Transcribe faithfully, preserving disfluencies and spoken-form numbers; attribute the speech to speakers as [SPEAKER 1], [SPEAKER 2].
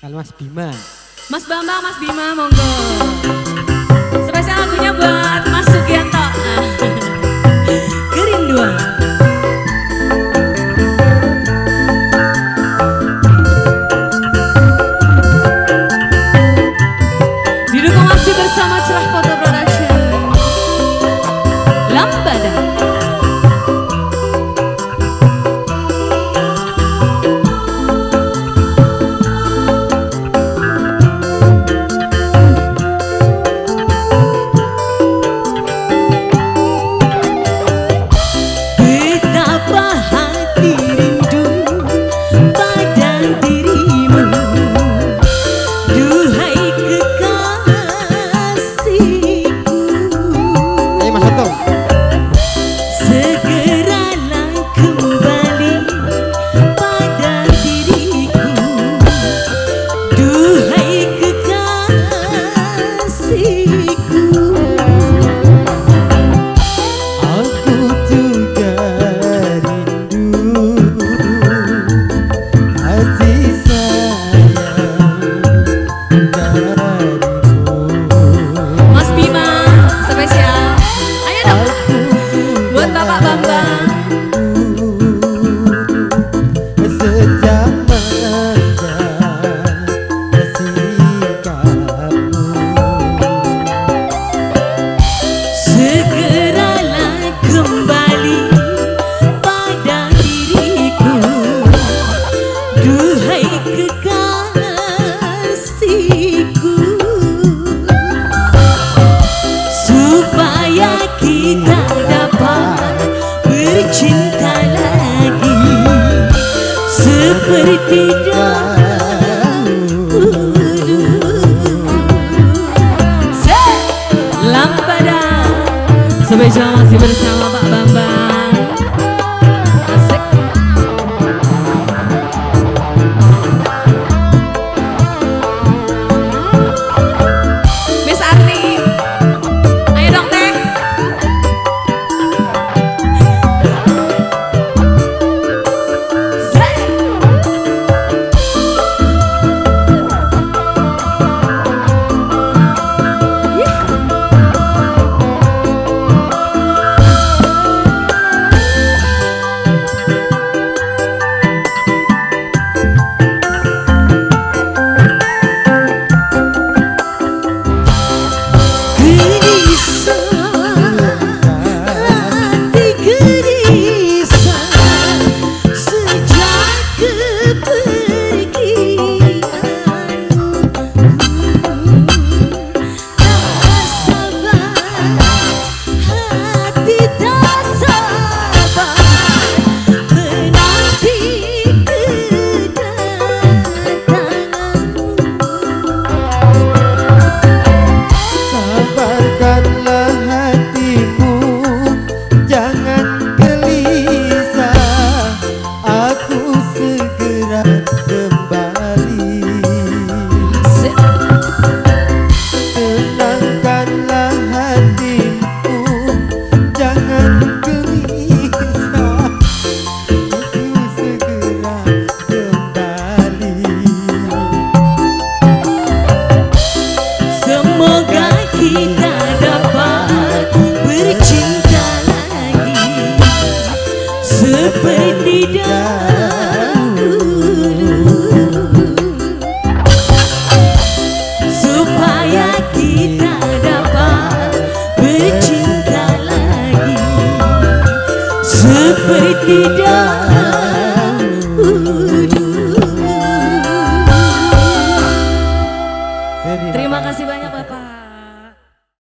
[SPEAKER 1] Kalau Mas Bima.
[SPEAKER 2] Mas Bambang, Mas Bima, monggo. Spesial lagunya buat Mas Sugianto. Kerinduan. Didukung masih bersama Cerah Foto Production. Lambada. Seperti dahulu. Lambada. Spesial masih bersama Pak Bambang. Asik. Miss Arni, ayo dong teh. Seperti dahulu, supaya kita dapat bercinta lagi seperti dahulu.